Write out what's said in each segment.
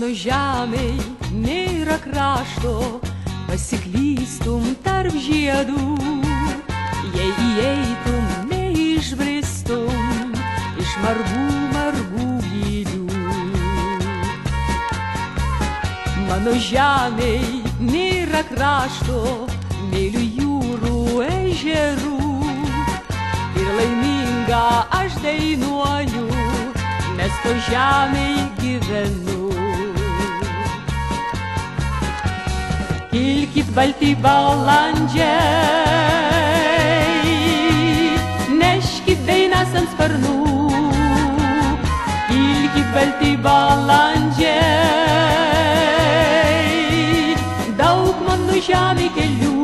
Mano žemėj nėra krašto, pasiklystum tarp žiedų, jei įeitum, neišbristum iš margų gilių. Mano žemėj nėra krašto, mėlių jūrų ežerų, ir laiminga aš dainuoju, nes to žemėj gyvenu. Kilkit balti balandžiai, neškit dainas ant sparnų. Kilkit balti balandžiai, daug mano žemėj kelių,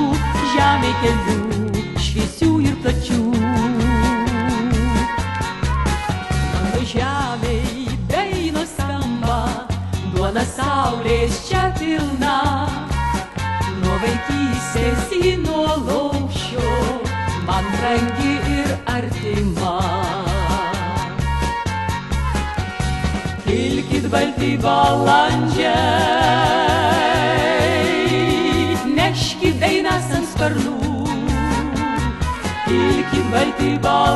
šviesių ir plačių. Mano žemėj dainos skamba, duona saulės čia pilna. Nuo vaikystės į nuo laukščio, man brangi ir artima. Kilkit balti balandžiai, neškit dainas ant sparnų. Kilkit balti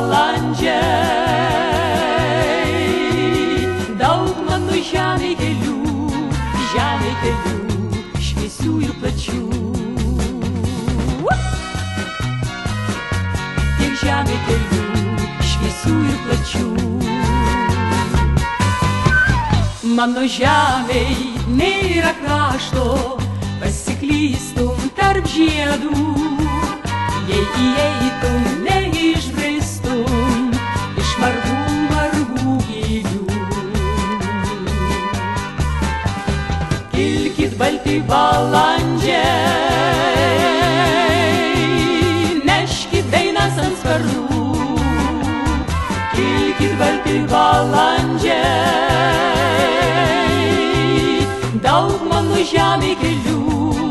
balandžiai, daug mano žemėj kelių, šviesių ir plačių. Tiek žemėj kelių, šviesių ir plačių. Mano žemėj nėra krašto, pasiklystum tarp žiedų, jei įeitum, neišbristum iš margų gilių. Kilkit balti balandžiai, neškit dainas ant sparnų. Kilkit balti balandžiai, daug mano žemėj kelių,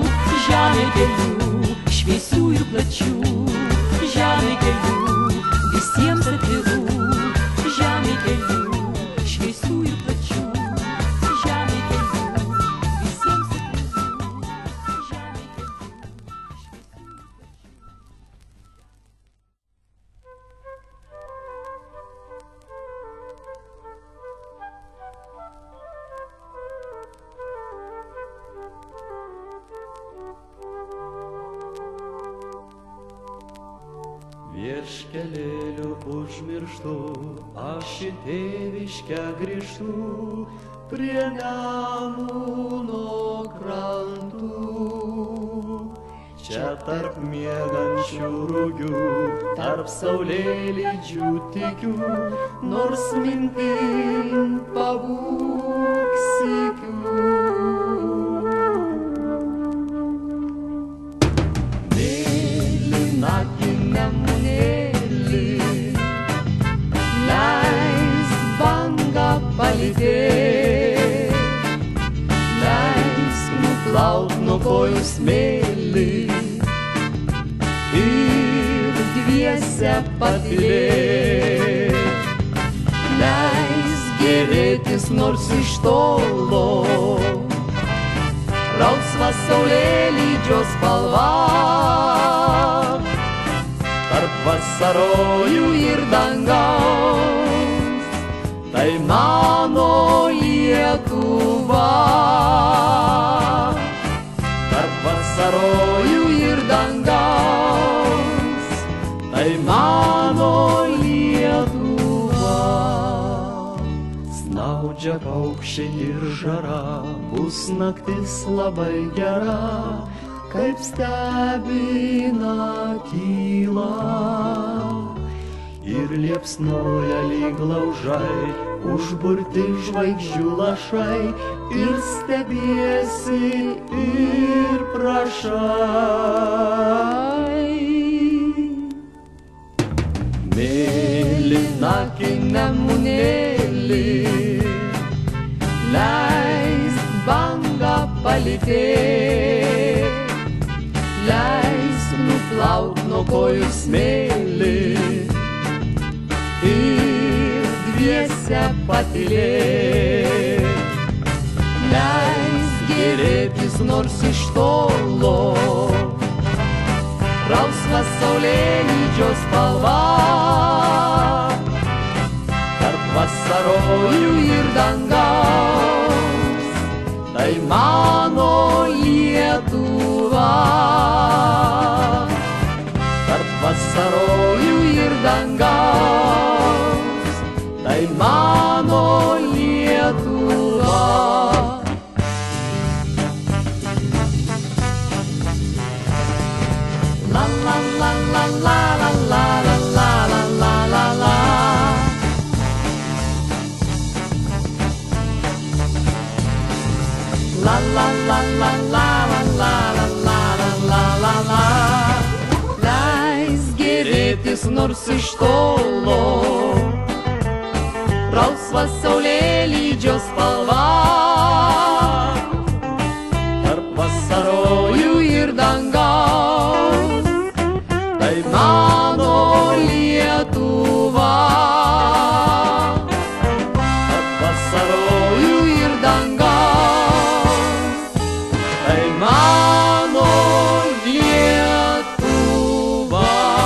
šviesių ir plačių. Žemėj kelių, visiems atvirų. Žemėj kelių, šviesių ir plačių. Žemėj kelių, visiems atvirų. Žemėj kelių, šviesių ir Vieškelėliu užmirštu, aš į tėviškę grįžtu, prie Nemuno krantų. Čia tarp miegančių rugių, tarp saulėlydžių tikiu, nors mintin pabūk sykiu. Mėlynakį Nemunėlį, leisk bangą palydėt, leisk nuplaut nuo kojų smėlį ir dviese patylėt. Leisk gėrėtis nors iš tolo rausva saulėlydžio spalva, tarp vasarojų ir dangaus, tai mano Lietuva. Tarp vasarojų ir dangaus, tai mano Lietuva. Snaudžia paukščiai ir žara, bus naktis labai gera, kaip stebina tyla. Ir liepsnoja lyg laužai, užburti žvaigždžių lašai, ir stebiesi ir prašai. Mėlynakį Nemunėlį, leisk bangą palytėt, leisk nuplaut nuo kojų smėlį ir dviese patylėt. nors iš tolo. Rausvas saulėlydžio spalva tarp vasarojų ir dangaus, tai mano Lietuva. Tarp vasarojų ir dangaus, tai mano Lietuva. La la la la la la la la la la la la. La la la la la la la la la la la. Leisk gėrėtis nors iš tolo, rausvas saulėlydžio spalva tarp vasarojų ir dangaus, tai mano Lietuva. Tarp vasarojų ir dangaus, tai mano Lietuva.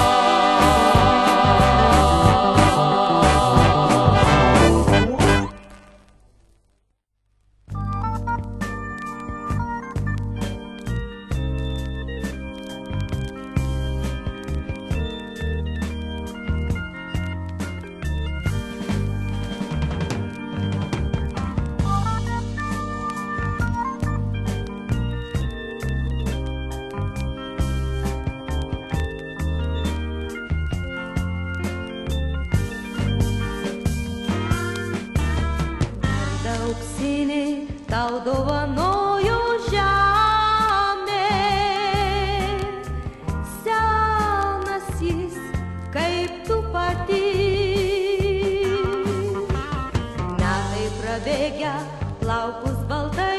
Auksinį tau dovanoju žemė, senas jis kaip tu pati. Metai prabėgę, plaukus baltai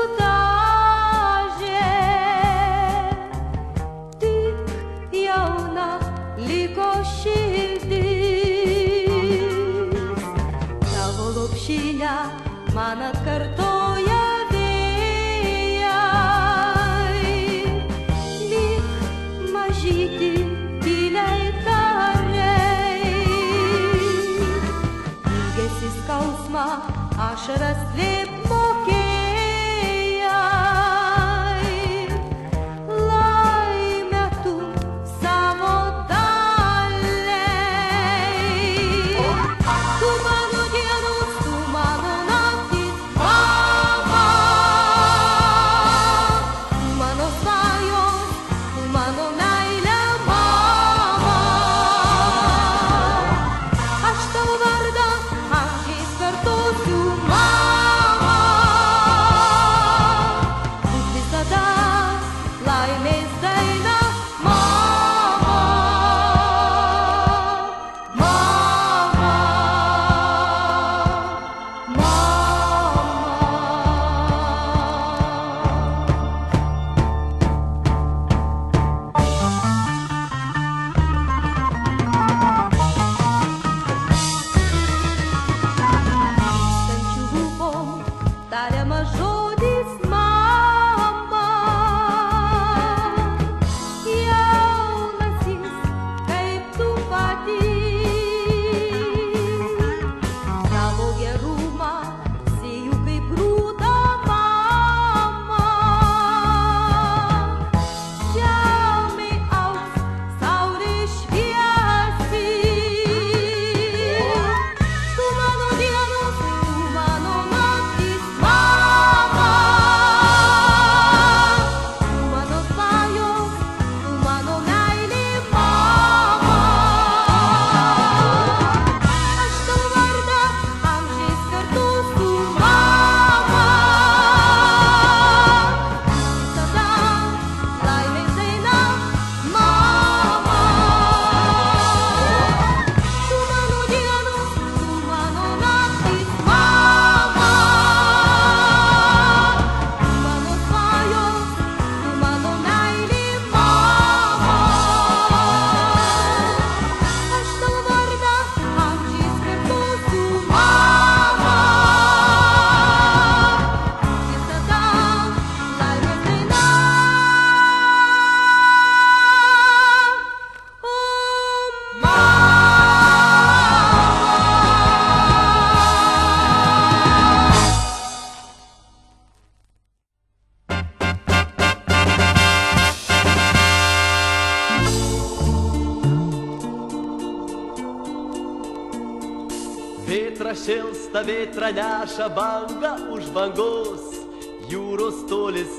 nudažė, tik jauna liko širdis. Tavo lopšinę man atkartoja vėjai, lyg mažyti tyliai tariai. Ilgesį skausmą, ašaras slėpt mokėjai, laimę tu savo daliai. Tu mano dienos, tu mano naktis, Vėtra šilsta, vėtra neša banga už bangos, jūros tolis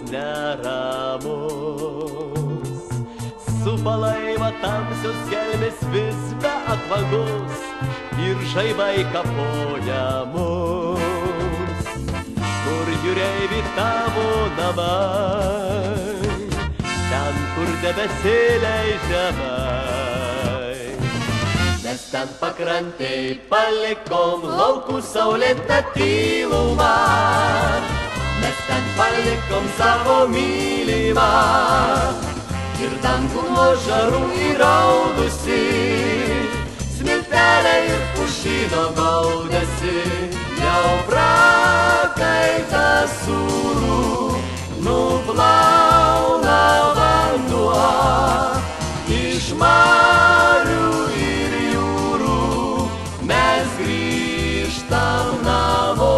neramos. Supa laivą tamsios gelmės vis be atvangos ir žaibai kapoja mus. Kur jūreivi tavo namai, ten, kur debesėliai žemai. Mes ten pakrantėj palikom laukų saulėtą tylumą, mes ten palikom savo mylimą ir dangų nuo žarų įraudusi, smiltelė ir pušyno gaudėsi, jau prakaitą sūrų nuplauna vanduo iš marių ir jūrų, mes grįžtam namo.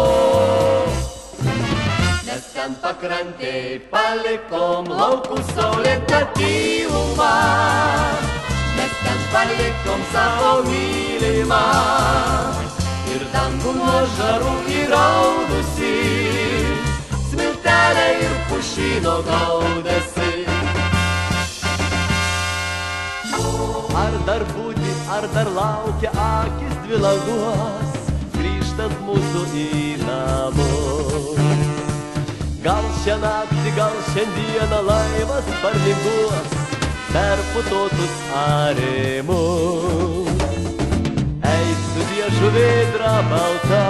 Mes ten pakrantėj palikom laukų saulėtą tylumą, mes ten palikom savo mylimą ir dangų nuo žarų įraudusi, smiltelė ir pušyno gaudėsi. Ar dar būti, ar dar laukia akis dvi langos, grįžtant mūsų į namus. Gal šią naktį, gal šiandieną laivas parlinguos per putotus arimus. Eik sudie žuvėdra balta,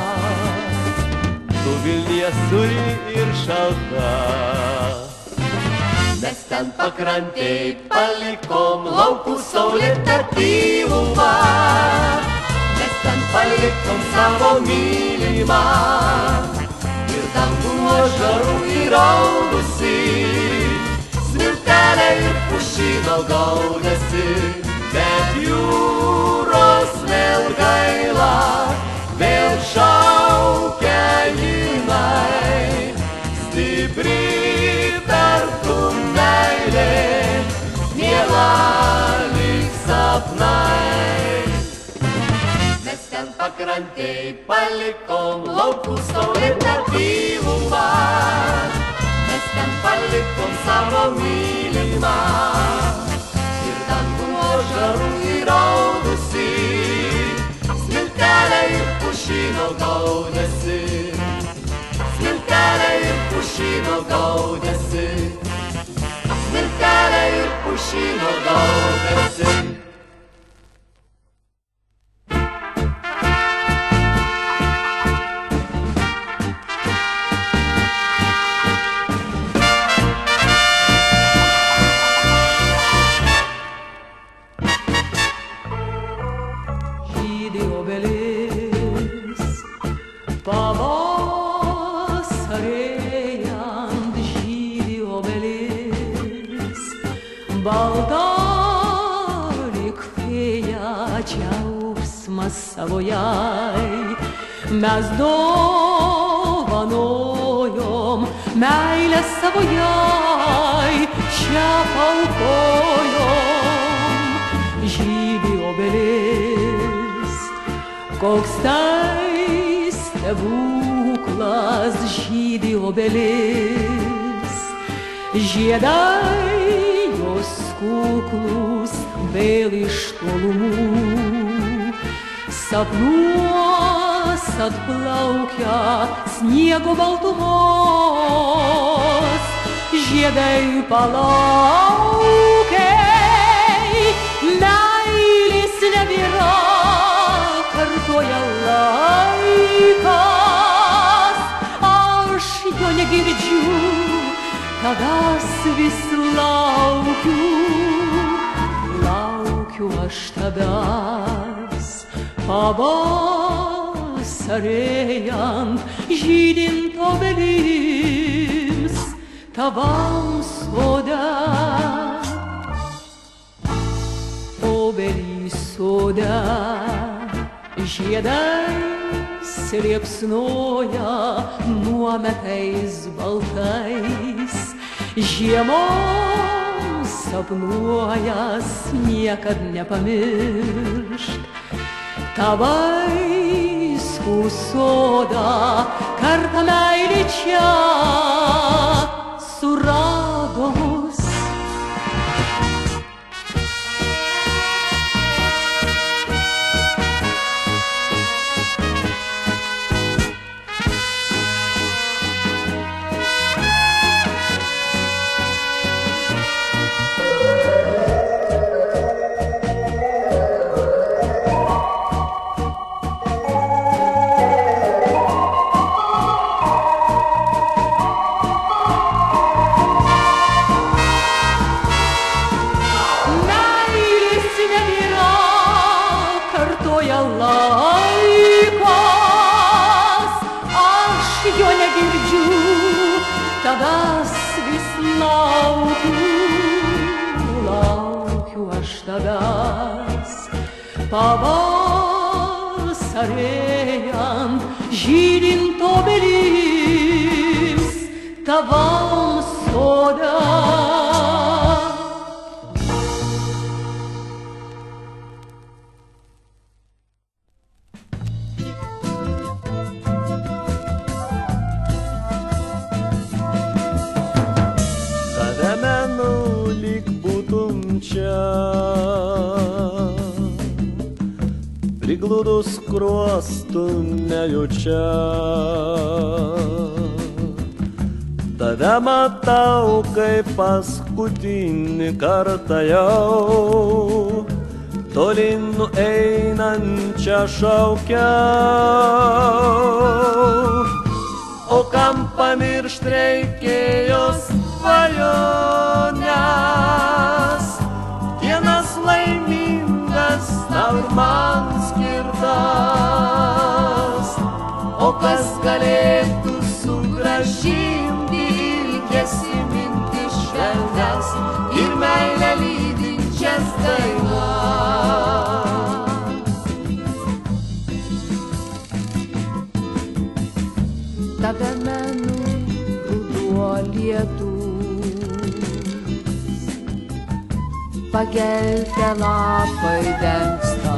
tu Vilniuje suri ir šalta. Mes ten pakrantėj palikom laukų saulėtą tylumą, mes ten palikom savo mylimą ir dangų nuo žarų įraudusi, smiltelė ir pušyno gaudėsi, bet jūros vėl gaila, vėl šaukia jinai, stipri tartum meilė, miela lyg sapnai. Mes ten pakrantėj palikom laukų saulėtą tylumą, mes ten palikom savo mylimą ir dangų nuo žarų įraudusi, smiltelė ir pušyno gaudėsi, smiltelė ir pušyno gaudėsi, smiltelė ir pušyno gaudėsi. Žydi obelis pavasarėjant, žydi obelis balta lyg fėja, džiaugsmas savo jai. Mes dovanojom meilę savo jai, čia paukojom. Žydi obelis, koks tai stebuklas, žydi obelis, žiedai jos kuklus vėl iš tolumų, sapnuos atplaukia sniego baltumos, žiedai palaukiai, meilės nebėra, kartoja laikas, aš jo negirdžiu, tavęs vis laukiu, laukiu aš tavęs, pavasarėjant, žydint obelims, tavam sode. Obelį sode žiedai liepsnoja nuometais baltais, žiemos sapnuojas niekad nepamiršt. Tavai druskų sodą, kartą meilė čia surado mus. Laikas, aš jo negirdžiu, tavęs vis laukiu aš tavęs. Pavasarėjant, žydint obelims, tavam sode. Prigludus skruostų nejučia, tave matau, kaip paskutinį kartą jau, tolin nueinančią šaukiau. O kam pamiršt reikėjo svajonės, dienas laimingas tau ir man skirtas. O kas galėtų sugrąžinti ilgesį mintis švelnias ir meilę lydinčias dainas. Tave menų ruduo lietus, pageltę lapai dengsta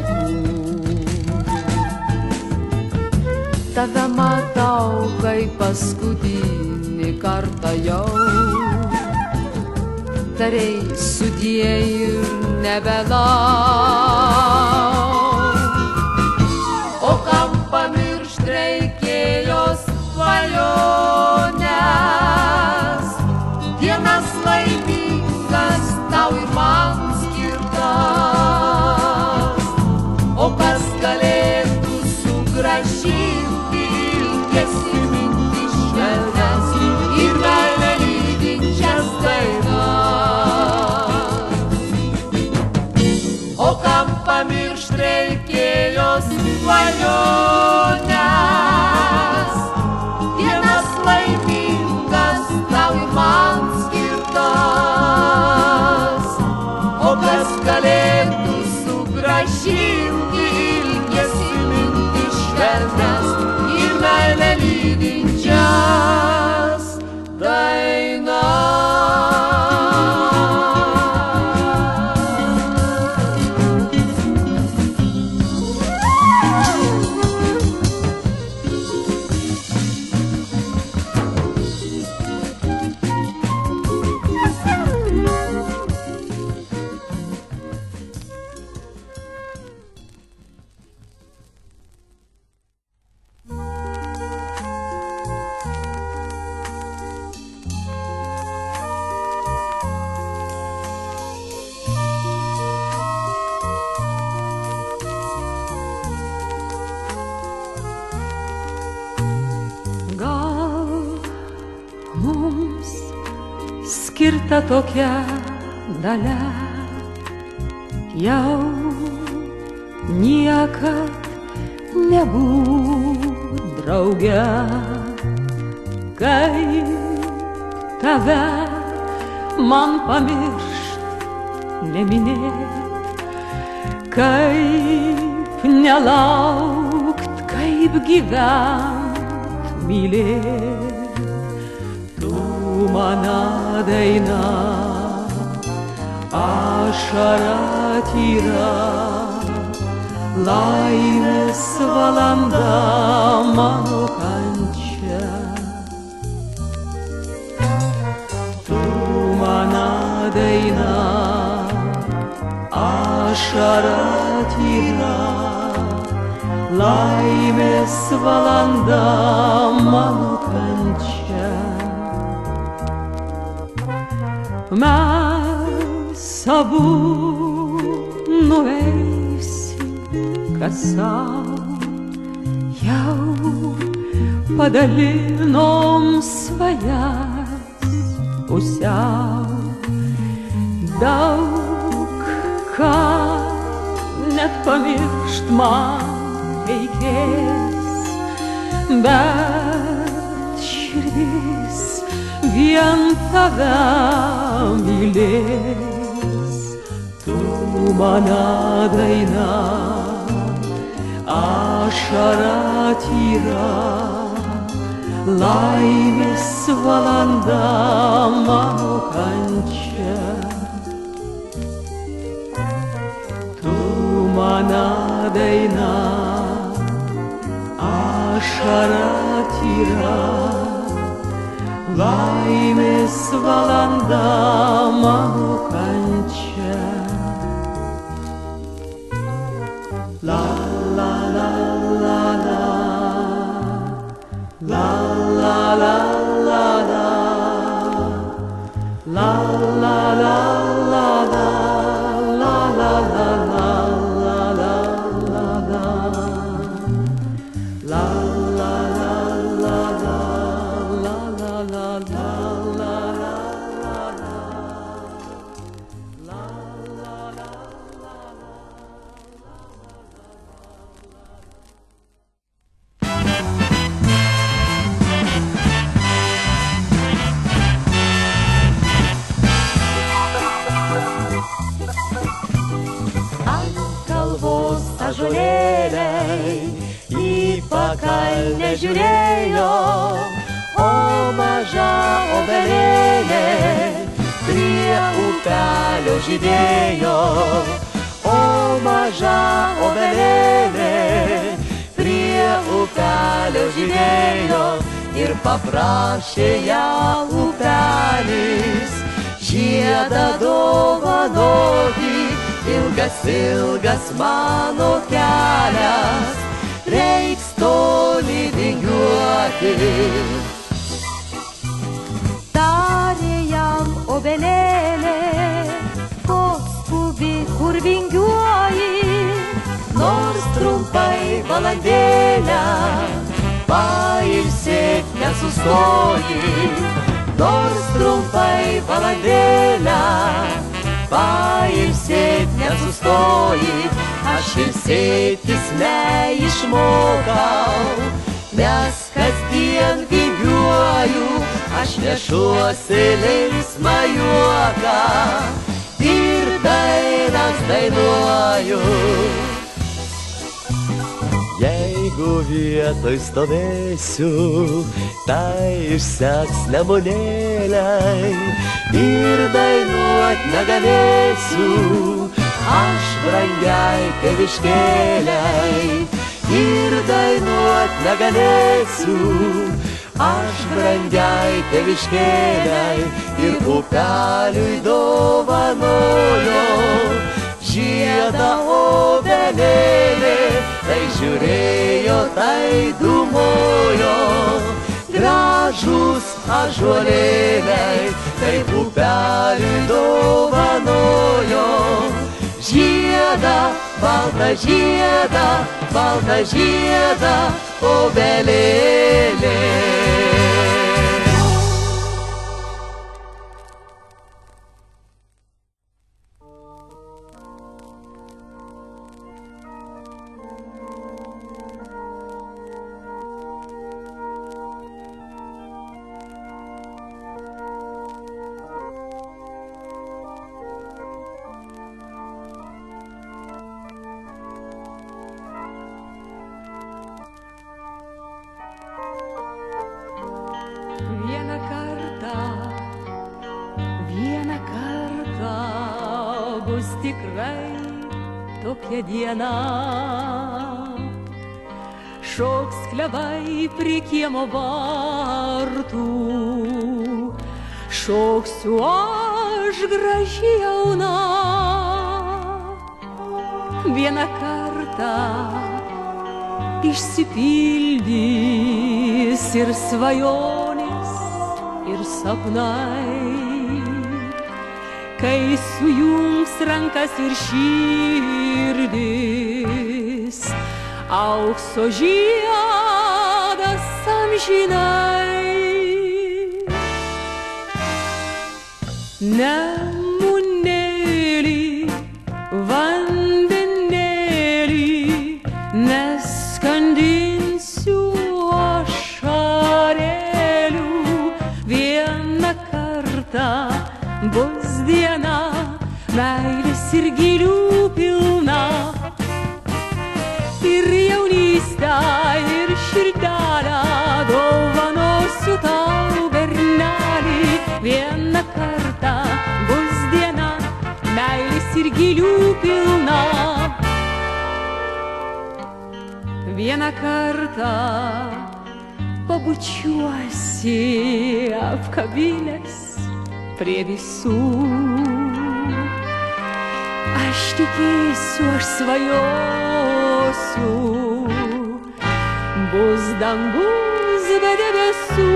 kūnus. Tave matau, kaip paskutinį kartą jau, tarei sudie ir nebelauk. O kam pamiršt reikėjo svajonės, dienas laimingas tau ir man skirtas. O kas galėtų sugrąžinti ilgesį mintis švelnias ir meilę lydinčias dainas. O kam pamiršt reikėjo svajonės, dienas laimingas tau ir man skirtas. O kas galėtų sugrąžinti ilgesį mintis švelnias ir meilę lydinčias dainas. Skirta tokia dalia, jau niekad nebūt drauge, kai tave man pamiršt, neminėt, kaip nelaukt, kaip gyvent, mylėt. Mana daina, ašara tyra, laimės valanda mano kančia. Tu mano daina, ašara tyra, laimės valanda mano kančia. Mes abu nueisim, kas sau, jau padalinom svajas pusiau. Daug ką net pamiršt man reikės, bet širdis vien tave mylės. Tu mano daina, ašara tyra, laimės valanda mano kančia. Tu mano daina, ašara tyra, laimės valanda mano kančia. La la la la la, la la la la la, la la la la la, la la la la la la la, la la la la la, la la la la la la, la la la. Ąžuolėliai į pakalnę žiūrėjo, o maža obelėlė prie upelio žydėjo. O maža obelėlė prie upelio žydėjo ir paprašė ją upelis žiedą dovanoti. Ilgas, ilgas mano kelias, reiks toli vingiuoti. Tarė jam obelėlė, ko skubi, kur vingiuoji, Nors trumpai valandėlę pailsėt nesustoji. Nors trumpai valandėlę pailsėt nesustoji. Aš ilsėtis neišmokau, nes kasdien vingiuoju. Aš nešuosi linksmą juoką ir dainas dainuoju. Jeigu vietoj stovėsiu, tai išseks nemunėliai ir dainuot negalėsiu. Aš brangiai tėviškėliai ir dainuot negalėsiu. Aš brangiai tėviškėliai ir upeliui dovanojo žiedą obelėlė. Tai žiūrėjo, tai dūmojo, gražus ąžuolėliai, taip upeliui dovanojo žiedą, baltą žiedą, baltą žiedą obelėlė. Vieną kartą bus tikrai tokia diena. Šoks klevai prie kiemo vartų, šoksiu aš graži jauna. Vieną kartą išsipildys ir svajonės, ir sapnai, kai sujungs rankas ir širdis, aukso žiedas amžinai. Nemunėlį, vandenėlį, neskandinsiu ašarėlių. Vieną kartą bus diena, meilės ir gilių pilna. Ir jaunystę, ir širdelę dovanosiu tau, bernelį. Vieną kartą bus diena, meilės ir gilių pilna. Vieną kartą pabučiuosi apkabinęs prie visų. Aš tikėsiu, aš svajosiu, bus dangus be debesų.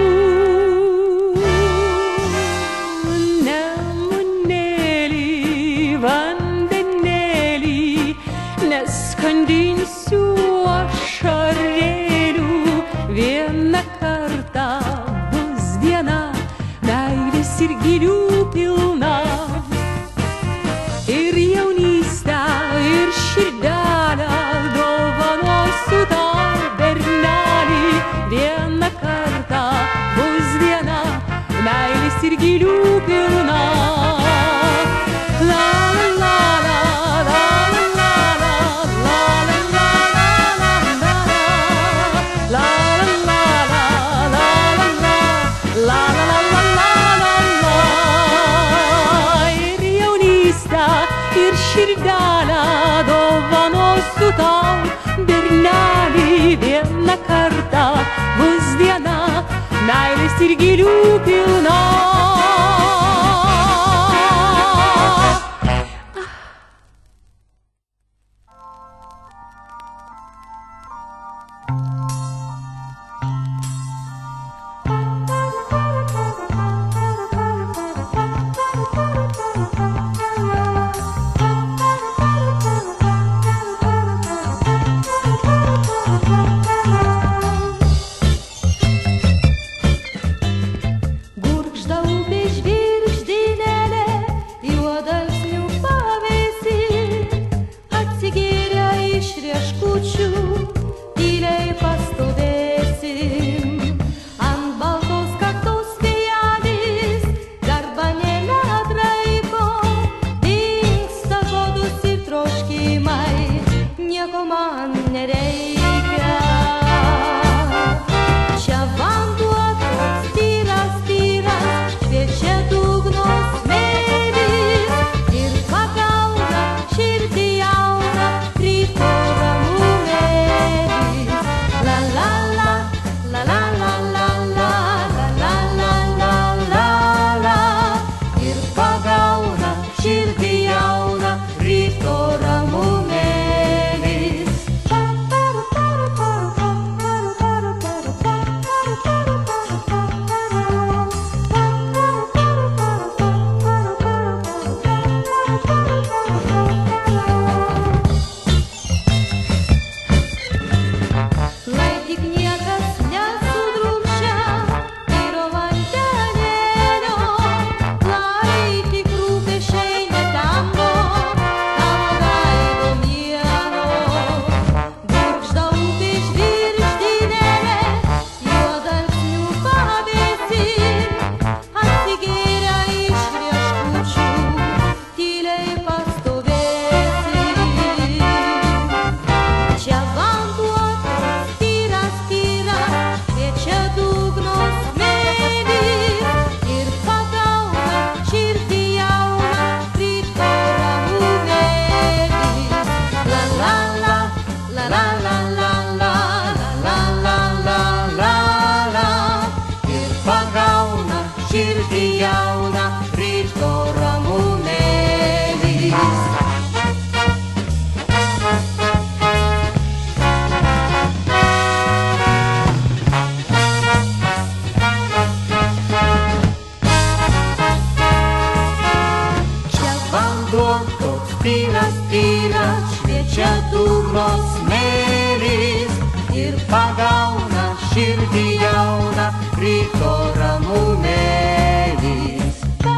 Nemunėlį, vandenėlį, neskandinsiu ašarėlių. Vieną kartą bus diena, meilės ir gilių pilna. Ir jaunystę, ir širdelę dovanosiu tau, bernelį. Vieną kartą bus diena, meilės ir gilių pilna. La la la la la la la la la la la la la la. Ir jaunystę, ir širdelę dovanosiu tau, bernelį. Vieną kartą bus diena, meilės ir gilių pilna. jauna ryto ramūnėlis. Čia vanduo toks tyras, tyras, šviečia dugno smėlis ir pagauna širdį jauną ryto ramūnėlis.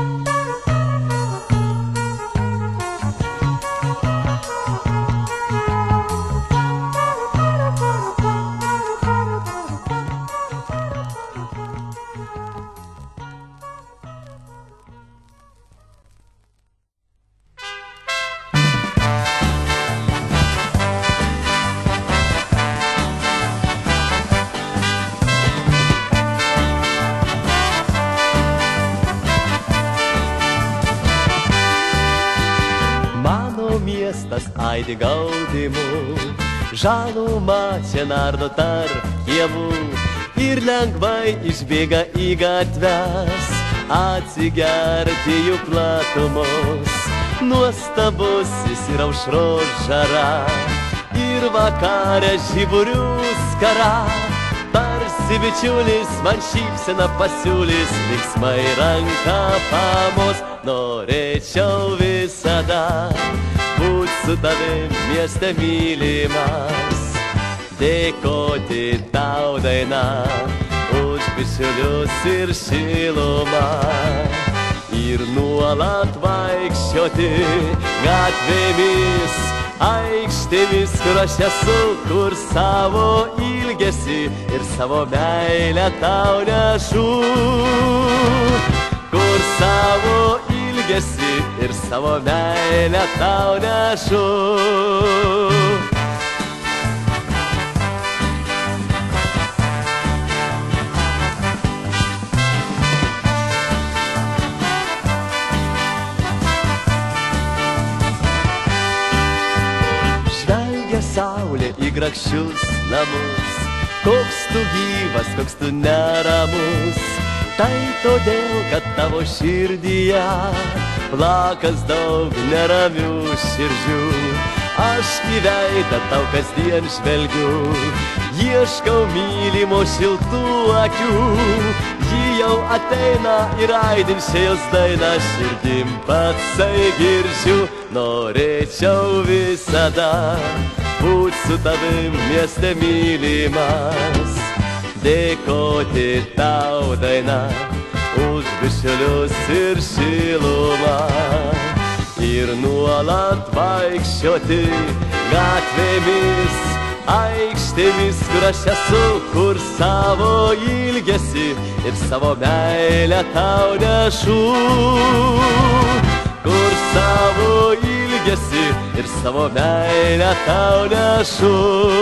Miestas aidi gaudimu, žaluma čia nardo tarp kiemų ir lengvai išbėga į gatves, atsigerti jų platumos. Nuostabusis ir aušros žara ir vakarė žiburių skara. Tarsi bičiulis man šypseną pasiūlys, linksmai ranką pamos. Norėčiau visada būt su tavim mieste mylimas, dėkoti tau daina už bičiulius ir šilumą ir nuolat vaikščioti gatvėmis, aikštėmis, kur aš esu, kur savo ilgesį ir savo meilę tau nešu, kur savo ilgesį ir savo meilę tau nešu. Žvelgia saulė į grakščius namus, koks tu gyvas, koks tu neramus. Tai todėl, kad tavo širdyje plakas daug neramių širdžių. Aš į veidą tau kasdien žvelgiu, ieškau mylimo šiltų akių. Ji jau ateina ir aidinčia jos dainą širdim patsai girdžiu. Norėčiau visada būt su tavim mieste mylimas, dėkoti tau daina už bičiulius ir šilumą ir nuolat vaikščioti gatvėmis, aikštėmis, kur aš esu, kur savo ilgesį ir savo meilę tau nešu, kur savo ilgesį ir savo meilę tau nešu.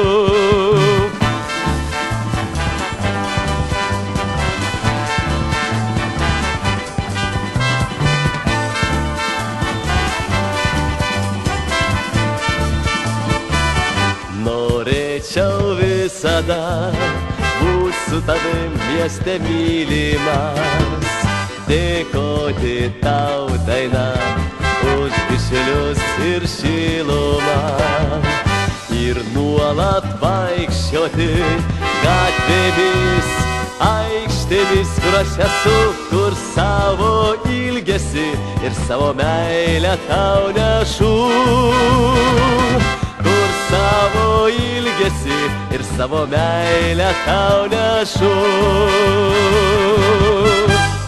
Norėčiau visada būt su tavim mieste mylimas, dėkoti tau daina už bičiulius ir šilumą ir nuolat vaikščioti gatvėmis, aikštėmis, kur aš esu, kur savo ilgesį ir savo meilę tau nešu, kur savo ilgesį ir savo meilę tau nešu.